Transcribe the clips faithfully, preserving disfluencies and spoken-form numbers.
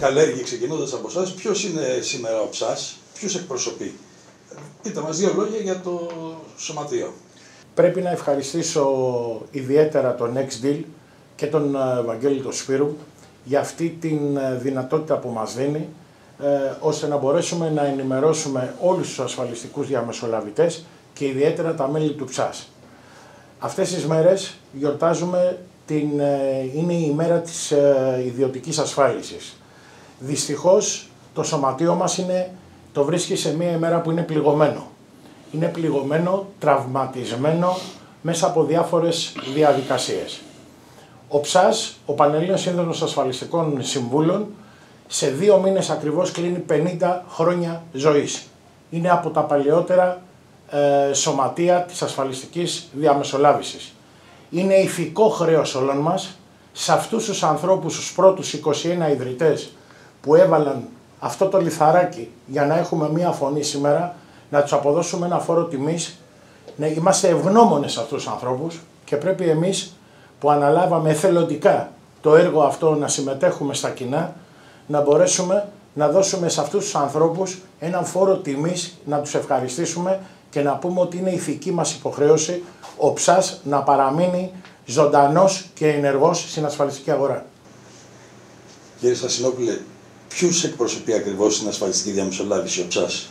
Καλλέργη, ξεκινώντας από εσάς, ποιος είναι σήμερα ο Ψάς, ποιους εκπροσωπεί? Πείτε μας δύο λόγια για το σωματείο. Πρέπει να ευχαριστήσω ιδιαίτερα τον Nextdeal και τον Βαγγέλη τον Σπύρου για αυτή τη δυνατότητα που μας δίνει, ε, ώστε να μπορέσουμε να ενημερώσουμε όλους τους ασφαλιστικούς διαμεσολαβητές και ιδιαίτερα τα μέλη του Ψάς. Αυτές τις μέρες γιορτάζουμε, την, ε, είναι η ημέρα της ε, ιδιωτικής ασφάλισης. Δυστυχώς το σωματείο μας είναι, το βρίσκει σε μια ημέρα που είναι πληγωμένο. Είναι πληγωμένο, τραυματισμένο μέσα από διάφορες διαδικασίες. Ο Ψάς, ο Πανελλήνιος Σύνδεσμος Ασφαλιστικών Συμβούλων, σε δύο μήνες ακριβώς κλείνει πενήντα χρόνια ζωής. Είναι από τα παλαιότερα ε, σωματεία της ασφαλιστικής διαμεσολάβησης. Είναι ηθικό χρέος όλων μας, σε αυτούς τους ανθρώπους, τους πρώτους είκοσι ένα ιδρυτές που έβαλαν αυτό το λιθαράκι για να έχουμε μία φωνή σήμερα, να τους αποδώσουμε ένα φόρο τιμής, να είμαστε ευγνώμονες σε αυτούς τους ανθρώπους και πρέπει εμείς που αναλάβαμε εθελοντικά το έργο αυτό να συμμετέχουμε στα κοινά, να μπορέσουμε να δώσουμε σε αυτούς τους ανθρώπους έναν φόρο τιμής, να τους ευχαριστήσουμε και να πούμε ότι είναι ηθική μας υποχρέωση ο Ψάς να παραμείνει ζωντανός και ενεργός στην ασφαλιστική αγορά. Κύριε Στασινόπουλε, ποιους εκπροσωπεί ακριβώς στην ασφαλιστική διαμεσολάβηση ο Ψάς?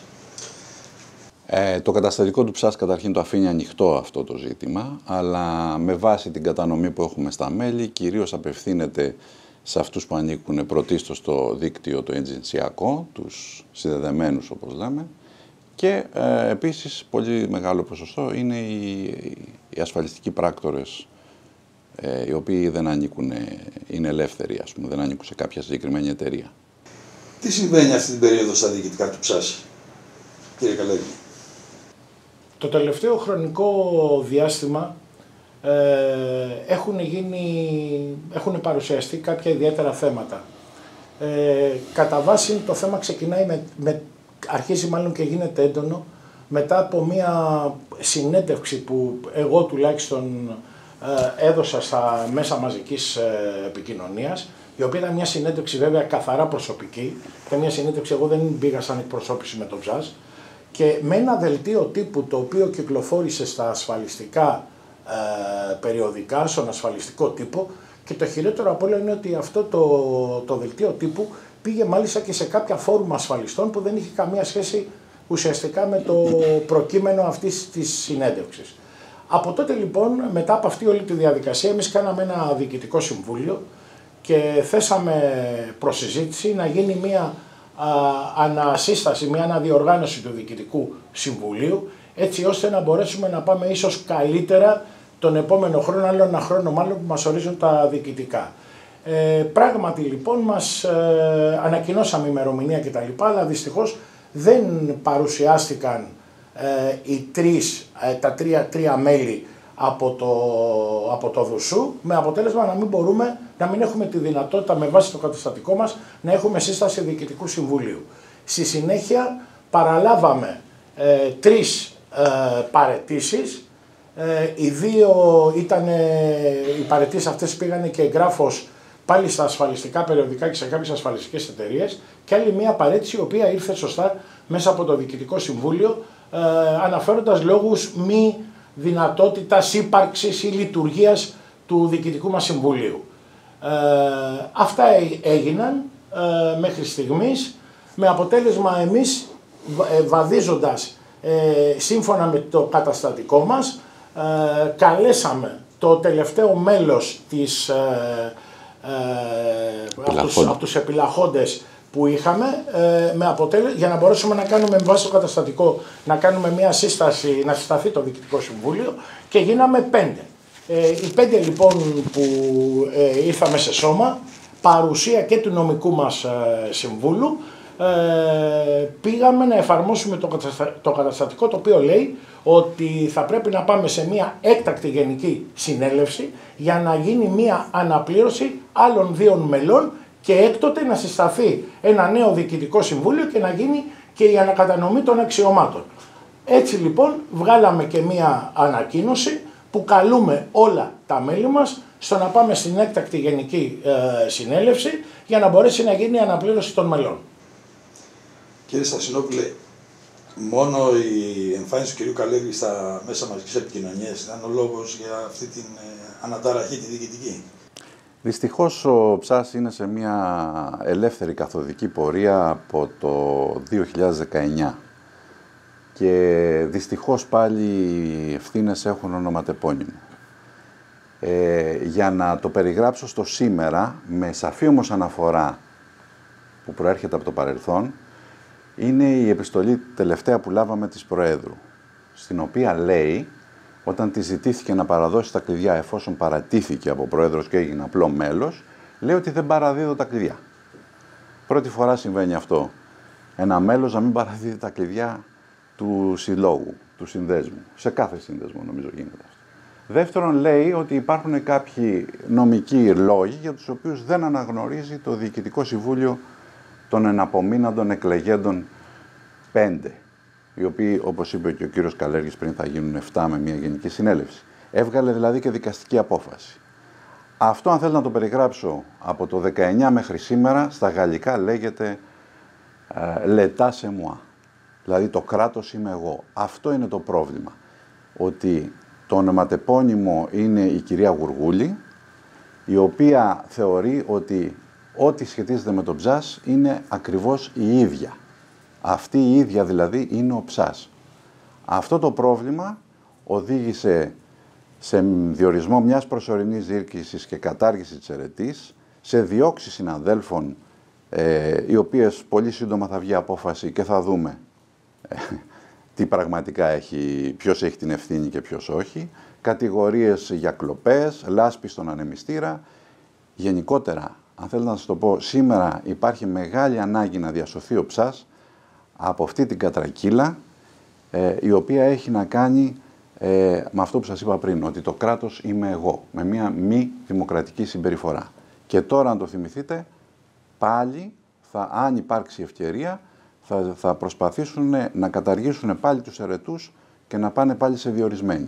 Ε, το καταστατικό του Ψάς καταρχήν το αφήνει ανοιχτό αυτό το ζήτημα, αλλά με βάση την κατανομή που έχουμε στα μέλη, κυρίως απευθύνεται σε αυτούς που ανήκουν πρωτίστως στο δίκτυο το ετζενσιακό, τους συνδεδεμένους όπως λέμε, και ε, επίσης πολύ μεγάλο ποσοστό είναι οι, οι ασφαλιστικοί πράκτορες, ε, οι οποίοι δεν ανήκουν, είναι ελεύθεροι, ας πούμε, δεν ανήκουν σε κάποια συγκεκριμένη εταιρεία. Τι συμβαίνει αυτή την περίοδο στα διοικητικά του Ψάς, κύριε Καλλέργη? Το τελευταίο χρονικό διάστημα ε, έχουν, γίνει, έχουν παρουσιαστεί κάποια ιδιαίτερα θέματα. Ε, κατά βάση το θέμα ξεκινάει με, με, αρχίζει μάλλον και γίνεται έντονο μετά από μια συνέντευξη που εγώ τουλάχιστον ε, έδωσα στα μέσα μαζικής ε, επικοινωνίας, η οποία ήταν μια συνέντευξη βέβαια καθαρά προσωπική, ήταν μια συνέντευξη, εγώ δεν πήγα σαν εκπροσώπηση με τον Ψάς, και με ένα δελτίο τύπου το οποίο κυκλοφόρησε στα ασφαλιστικά ε, περιοδικά, στον ασφαλιστικό τύπο, και το χειρότερο από όλα είναι ότι αυτό το, το δελτίο τύπου πήγε μάλιστα και σε κάποια φόρουμ ασφαλιστών που δεν είχε καμία σχέση ουσιαστικά με το προκείμενο αυτής της συνέντευξης. Από τότε λοιπόν, μετά από αυτή όλη τη διαδικασία, εμείς κάναμε ένα διοικητικό συμβούλιο και θέσαμε προς συζήτηση να γίνει μια α, ανασύσταση, μια αναδιοργάνωση του Διοικητικού Συμβουλίου, έτσι ώστε να μπορέσουμε να πάμε ίσως καλύτερα τον επόμενο χρόνο, άλλο ένα χρόνο μάλλον που μας ορίζουν τα διοικητικά. Ε, πράγματι λοιπόν μας ε, ανακοινώσαμε ημερομηνία κτλ, αλλά δυστυχώς δεν παρουσιάστηκαν ε, οι τρεις, ε, τα τρία, τρία μέλη από το, από το ΔΟΥΣΟΥ, με αποτέλεσμα να μην μπορούμε, να μην έχουμε τη δυνατότητα με βάση το καταστατικό μας να έχουμε σύσταση Διοικητικού Συμβουλίου. Στη συνέχεια παραλάβαμε ε, τρεις ε, παραιτήσεις, ε, οι δύο ήταν, ε, οι παραιτήσεις αυτές πήγανε και εγγράφος πάλι στα ασφαλιστικά περιοδικά και σε κάποιες ασφαλιστικές εταιρείες, και άλλη μια παραίτηση η οποία ήρθε σωστά μέσα από το Διοικητικό Συμβούλιο, ε, αναφέροντας λόγους μη δυνατότητας ύπαρξης ή λειτουργίας του Διοικητικού μας Συμβουλίου. Ε, αυτά έγιναν ε, μέχρι στιγμής, με αποτέλεσμα εμείς ε, βαδίζοντας ε, σύμφωνα με το καταστατικό μας, ε, καλέσαμε το τελευταίο μέλος της, ε, ε, από, τους, από τους επιλαχόντες που είχαμε, ε, με αποτέλεσμα, για να μπορέσουμε να κάνουμε με βάση το καταστατικό, να κάνουμε μια σύσταση, να συσταθεί το Διοικητικό Συμβούλιο, και γίναμε πέντε. Ε, οι πέντε λοιπόν που ε, ήρθαμε σε σώμα, παρουσία και του νομικού μας ε, συμβούλου, ε, πήγαμε να εφαρμόσουμε το, καταστα... το καταστατικό, το οποίο λέει ότι θα πρέπει να πάμε σε μια έκτακτη γενική συνέλευση για να γίνει μια αναπλήρωση άλλων δύο μελών και έκτοτε να συσταθεί ένα νέο Διοικητικό Συμβούλιο και να γίνει και η ανακατανομή των αξιωμάτων. Έτσι λοιπόν βγάλαμε και μία ανακοίνωση που καλούμε όλα τα μέλη μας στο να πάμε στην έκτακτη γενική ε, συνέλευση για να μπορέσει να γίνει η αναπλήρωση των μελών. Κύριε Στασινόπουλε, μόνο η εμφάνιση του κυρίου Καλέργη στα μέσα μαζικής επικοινωνίας ήταν ο λόγος για αυτή την ε, αναταραχή τη διοικητική? Δυστυχώς ο ΨΑΣ είναι σε μια ελεύθερη καθοδική πορεία από το δύο χιλιάδες δεκαεννιά και δυστυχώς πάλι οι ευθύνες έχουν ονοματεπώνυμο. Ε, για να το περιγράψω στο σήμερα, με σαφή όμως αναφορά που προέρχεται από το παρελθόν, είναι η επιστολή τελευταία που λάβαμε της Προέδρου, στην οποία λέει, όταν τη ζητήθηκε να παραδώσει τα κλειδιά εφόσον παρατήθηκε από Πρόεδρος και έγινε απλό μέλος, λέει ότι δεν παραδίδω τα κλειδιά. Πρώτη φορά συμβαίνει αυτό. Ένα μέλος να μην παραδίδει τα κλειδιά του συλλόγου, του συνδέσμου. Σε κάθε σύνδεσμο νομίζω γίνεται αυτό. Δεύτερον, λέει ότι υπάρχουν κάποιοι νομικοί λόγοι για τους οποίους δεν αναγνωρίζει το Διοικητικό Συμβούλιο των εναπομείναντων εκλεγέντων πέντε, οι οποίοι, όπως είπε και ο κύριος Καλέργης πριν, θα γίνουν εφτά με μια γενική συνέλευση. Έβγαλε δηλαδή και δικαστική απόφαση. Αυτό, αν θέλω να το περιγράψω, από το δεκαεννιά μέχρι σήμερα, στα γαλλικά λέγεται «l'état c'est moi», δηλαδή το κράτος είμαι εγώ. Αυτό είναι το πρόβλημα, ότι το ονοματεπώνυμο είναι η κυρία Γουργούλη, η οποία θεωρεί ότι ό,τι σχετίζεται με το ΨΑΣ είναι ακριβώς η ίδια. Αυτή η ίδια δηλαδή είναι ο ΨΑΣ. Αυτό το πρόβλημα οδήγησε σε διορισμό μιας προσωρινής διοίκησης και κατάργηση της ερετής, σε διώξεις συναδέλφων, ε, οι οποίες πολύ σύντομα θα βγει απόφαση και θα δούμε ε, τι πραγματικά έχει, ποιος έχει την ευθύνη και ποιος όχι, κατηγορίες για κλοπές, λάσπη στον ανεμιστήρα. Γενικότερα, αν θέλω να σας το πω, σήμερα υπάρχει μεγάλη ανάγκη να διασωθεί ο ΨΑΣ από αυτή την κατρακύλα, ε, η οποία έχει να κάνει ε, με αυτό που σας είπα πριν, ότι το κράτος είμαι εγώ, με μια μη δημοκρατική συμπεριφορά. Και τώρα, αν το θυμηθείτε, πάλι, θα, αν υπάρξει ευκαιρία, θα, θα προσπαθήσουν να καταργήσουν πάλι τους ερετούς και να πάνε πάλι σε διορισμένοι.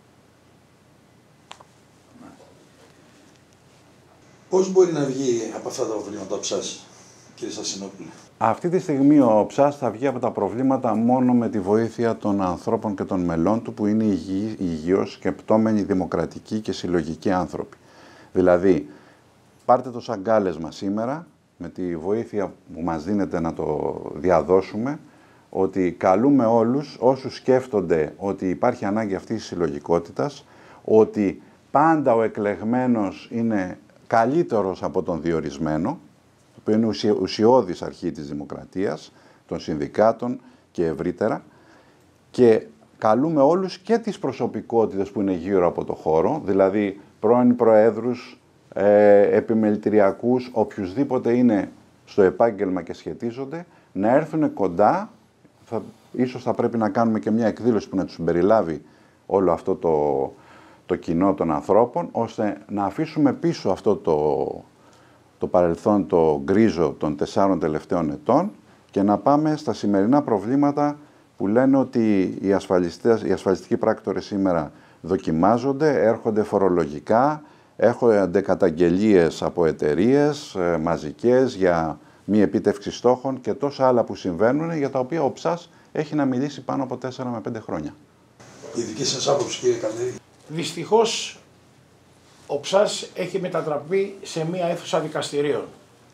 Πώς μπορεί να βγει από αυτά τα προβλήματα ο ΨΑΣ, κύριε Στασινόπουλε? Αυτή τη στιγμή ο ΨΑΣ θα βγει από τα προβλήματα μόνο με τη βοήθεια των ανθρώπων και των μελών του, που είναι υγιεί, υγιώς και πτώμενοι δημοκρατικοί και συλλογικοί άνθρωποι. Δηλαδή, πάρτε το σαν κάλεσμα σήμερα, με τη βοήθεια που μας δίνεται να το διαδώσουμε, ότι καλούμε όλους όσους σκέφτονται ότι υπάρχει ανάγκη αυτής της συλλογικότητας, ότι πάντα ο εκλεγμένος είναι καλύτερος από τον διορισμένο, το οποίο είναι ουσιώδης αρχή της δημοκρατίας, των συνδικάτων και ευρύτερα, και καλούμε όλους και τις προσωπικότητες που είναι γύρω από το χώρο, δηλαδή πρώην προέδρους, ε, επιμελητηριακούς, οποιουσδήποτε είναι στο επάγγελμα και σχετίζονται, να έρθουν κοντά. Θα, ίσως θα πρέπει να κάνουμε και μια εκδήλωση που να τους συμπεριλάβει όλο αυτό το, το κοινό των ανθρώπων, ώστε να αφήσουμε πίσω αυτό το, το παρελθόν, το γκρίζο των τεσσάρων τελευταίων ετών, και να πάμε στα σημερινά προβλήματα που λένε ότι οι, ασφαλιστές, οι ασφαλιστικοί πράκτορες σήμερα δοκιμάζονται, έρχονται φορολογικά, έρχονται καταγγελίες από εταιρείες ε, μαζικές για μη επίτευξη στόχων και τόσα άλλα που συμβαίνουν, για τα οποία ο ΨΑΣ έχει να μιλήσει πάνω από τέσσερα με πέντε χρόνια. Η δική σας άποψη, κύριε Καλέργη? Δυστυχώς, ο ΨΑΣ έχει μετατραπεί σε μία αίθουσα δικαστηρίων.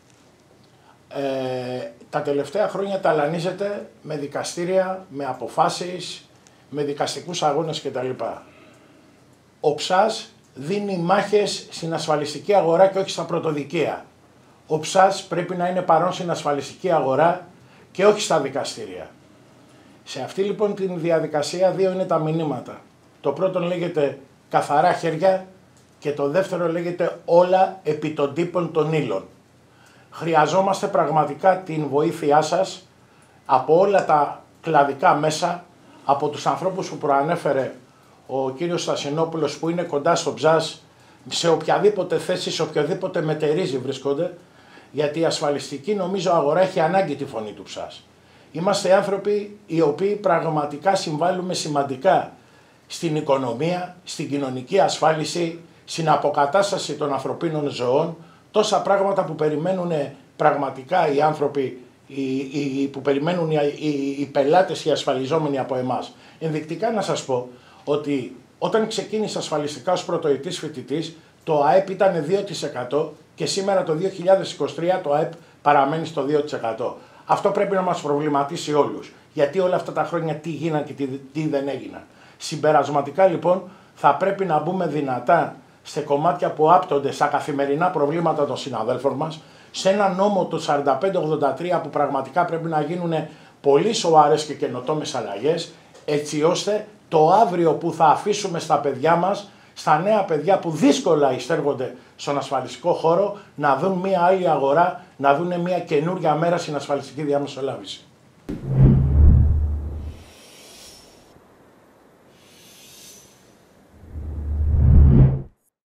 Ε, τα τελευταία χρόνια ταλανίζεται με δικαστήρια, με αποφάσεις, με δικαστικούς αγώνες κτλ. Ο ΨΑΣ δίνει μάχες στην ασφαλιστική αγορά και όχι στα πρωτοδικεία. Ο ΨΑΣ πρέπει να είναι παρόν στην ασφαλιστική αγορά και όχι στα δικαστήρια. Σε αυτή λοιπόν την διαδικασία δύο είναι τα μηνύματα. Το πρώτο λέγεται καθαρά χέρια και το δεύτερο λέγεται όλα επί των τύπων των ύλων. Χρειαζόμαστε πραγματικά την βοήθειά σας από όλα τα κλαδικά μέσα, από τους ανθρώπους που προανέφερε ο κύριος Στασινόπουλος, που είναι κοντά στο ΨΑΣ, σε οποιαδήποτε θέση, σε οποιοδήποτε μετερίζει βρίσκονται, γιατί η ασφαλιστική νομίζω αγορά έχει ανάγκη τη φωνή του ΨΑΣ. Είμαστε άνθρωποι οι οποίοι πραγματικά συμβάλλουμε σημαντικά στην οικονομία, στην κοινωνική ασφάλιση, στην αποκατάσταση των ανθρωπίνων ζωών, τόσα πράγματα που περιμένουν πραγματικά οι άνθρωποι, οι, οι, που περιμένουν οι, οι, οι πελάτες, οι ασφαλιζόμενοι από εμάς. Ενδεικτικά να σας πω ότι όταν ξεκίνησα ασφαλιστικά ως πρωτοετής φοιτητής, το ΑΕΠ ήταν δύο τοις εκατό και σήμερα το δύο χιλιάδες είκοσι τρία το ΑΕΠ παραμένει στο δύο τοις εκατό. Αυτό πρέπει να μας προβληματίσει όλους. Γιατί όλα αυτά τα χρόνια τι γίνανε και τι, τι δεν έγιναν. Συμπερασματικά λοιπόν θα πρέπει να μπούμε δυνατά σε κομμάτια που άπτονται στα καθημερινά προβλήματα των συναδέλφων μας, σε ένα νόμο το σαράντα πέντε ογδόντα τρία που πραγματικά πρέπει να γίνουν πολύ σοβαρές και καινοτόμες αλλαγές, έτσι ώστε το αύριο που θα αφήσουμε στα παιδιά μας, στα νέα παιδιά που δύσκολα ειστέρχονται στον ασφαλιστικό χώρο, να δουν μια άλλη αγορά, να δουν μια καινούρια μέρα στην ασφαλιστική διαμεσολάβηση.